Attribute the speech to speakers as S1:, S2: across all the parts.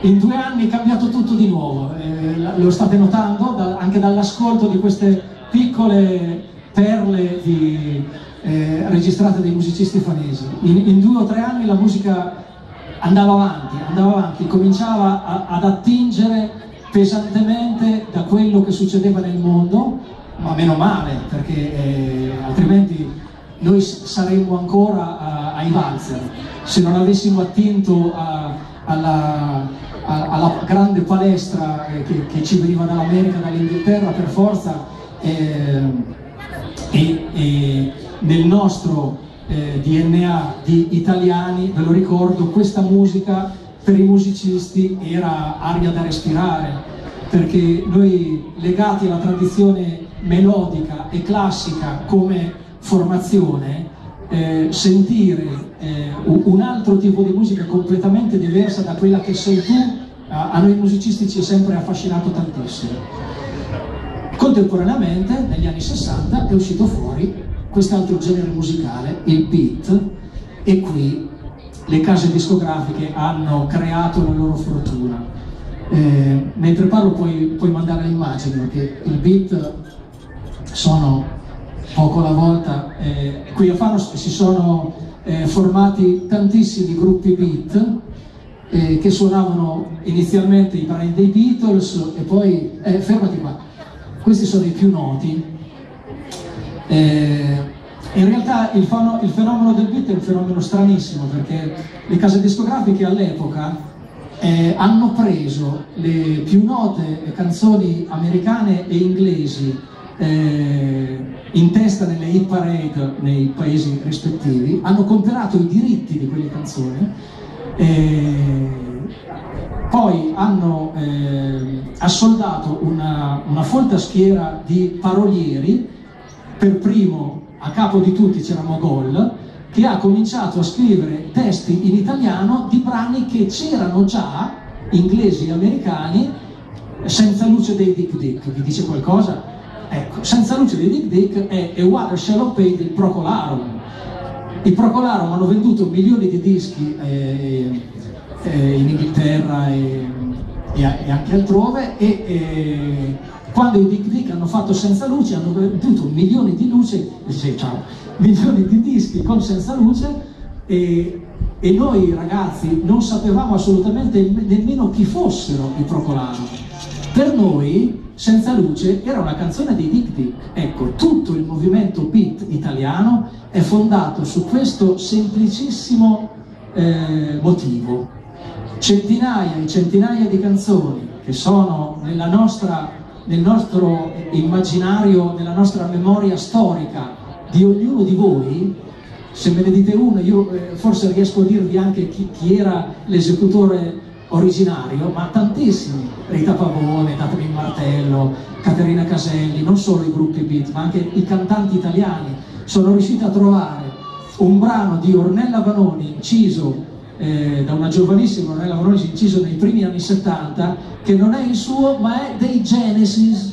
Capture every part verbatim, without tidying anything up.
S1: in due anni è cambiato tutto di nuovo, eh, lo state notando da, anche dall'ascolto di queste piccole perle di, eh, registrate dai musicisti fanesi. In, in due o tre anni la musica andava avanti, andava avanti, cominciava a, ad attingere pesantemente da quello che succedeva nel mondo, ma meno male, perché eh, altrimenti noi saremmo ancora a, ai valzer se non avessimo attinto a, alla, a, alla grande palestra che, che ci veniva dall'America, dall'Inghilterra per forza, eh, e, e nel nostro eh, D N A di italiani, ve lo ricordo, questa musica per i musicisti era aria da respirare, perché noi, legati alla tradizione melodica e classica come formazione, eh, sentire eh, un altro tipo di musica completamente diversa da quella che sei tu, a, a noi musicisti ci è sempre affascinato tantissimo. Contemporaneamente, negli anni sessanta, è uscito fuori quest'altro genere musicale, il beat, e qui le case discografiche hanno creato la loro fortuna. Eh, mentre parlo puoi, puoi mandare l'immagine, perché il beat sono poco alla volta, eh, qui a Fano si sono eh, formati tantissimi gruppi beat eh, che suonavano inizialmente i brani dei Beatles e poi, eh, fermati qua, questi sono i più noti. Eh, in realtà il, fano, il fenomeno del beat è un fenomeno stranissimo, perché le case discografiche all'epoca eh, hanno preso le più note canzoni americane e inglesi eh, in testa nelle hit parade nei paesi rispettivi, hanno comprato i diritti di quelle canzoni, eh, poi hanno eh, assoldato una, una folta schiera di parolieri. Per primo, a capo di tutti, c'era Mogol, che ha cominciato a scrivere testi in italiano di brani che c'erano già, inglesi e americani. Senza luce dei Dick Dick, vi dice qualcosa? Ecco, Senza luce dei Dick Dick è A Water Shallow Pay del Procolarum. I Procolarum hanno venduto milioni di dischi eh, eh, in Inghilterra e, e, e anche altrove, e eh, quando i Dick Dick hanno fatto Senza luce hanno venduto milioni di luce, sì, ciao, milioni di dischi con Senza luce, e, e noi ragazzi non sapevamo assolutamente nemmeno chi fossero i Procolarum. Per noi Senza luce era una canzone dei Dick Dick. Ecco, tutto il movimento beat italiano è fondato su questo semplicissimo eh, motivo. Centinaia e centinaia di canzoni che sono nella nostra, nel nostro immaginario, nella nostra memoria storica di ognuno di voi. Se me ne dite uno, io eh, forse riesco a dirvi anche chi, chi era l'esecutore originario, ma tantissimi: Rita Pavone, Datemi Martello, Caterina Caselli, non solo i gruppi beat, ma anche i cantanti italiani sono riusciti a trovare un brano di Ornella Vanoni inciso eh, da una giovanissima Ornella Vanoni, inciso nei primi anni settanta, che non è il suo, ma è dei Genesis.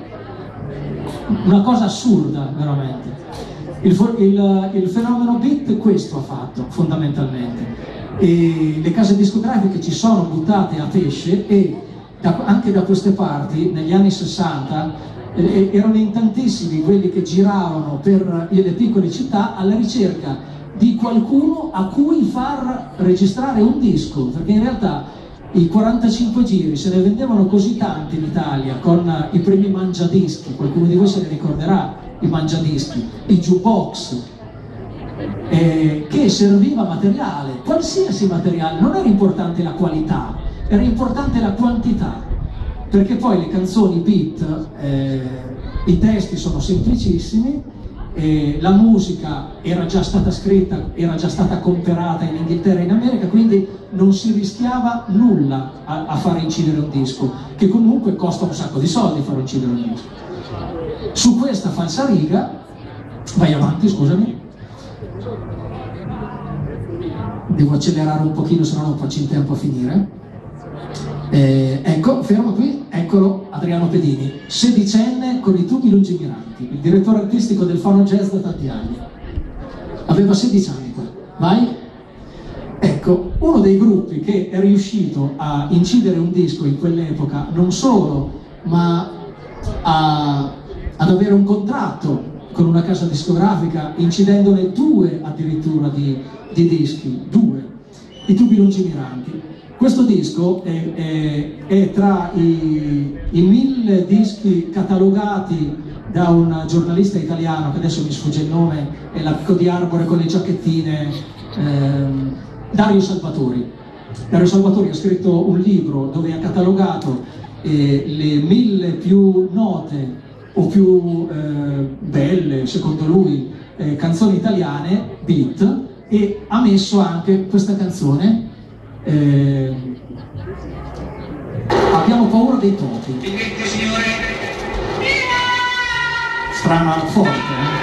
S1: Una cosa assurda, veramente. Il, il, il fenomeno beat questo ha fatto, fondamentalmente. E le case discografiche ci sono buttate a pesce, e da, anche da queste parti negli anni sessanta eh, erano in tantissimi quelli che giravano per le piccole città alla ricerca di qualcuno a cui far registrare un disco, perché in realtà i quarantacinque giri se ne vendevano così tanti in Italia, con i primi mangiadischi, qualcuno di voi se ne ricorderà, i mangiadischi, i jukebox, Eh, che serviva materiale, qualsiasi materiale. Non era importante la qualità, era importante la quantità, perché poi le canzoni beat, eh, i testi sono semplicissimi, eh, la musica era già stata scritta, era già stata comperata in Inghilterra e in America, quindi non si rischiava nulla a, a fare incidere un disco, che comunque costa un sacco di soldi fare incidere un disco. Su questa falsariga, vai avanti, scusami, devo accelerare un pochino, se no non faccio in tempo a finire. Eh, ecco, fermo qui, eccolo Adriano Pedini, sedicenne con i tubi lungimiranti, il direttore artistico del Fano Jazz da tanti anni. Aveva sedici anni qua. Vai. Ecco, uno dei gruppi che è riuscito a incidere un disco in quell'epoca, non solo, ma a, ad avere un contratto con una casa discografica, incidendone due addirittura di, di dischi, due, i Tubi Lungimiranti. Questo disco è, è, è tra i, i mille dischi catalogati da un giornalista italiano, che adesso mi sfugge il nome, è l'amico di Arbore con le giacchettine, ehm, Dario Salvatori. Dario Salvatori ha scritto un libro dove ha catalogato eh, le mille più note o più eh, belle, secondo lui, eh, canzoni italiane, beat, e ha messo anche questa canzone, eh, Abbiamo paura dei topi. Strana, forte, eh?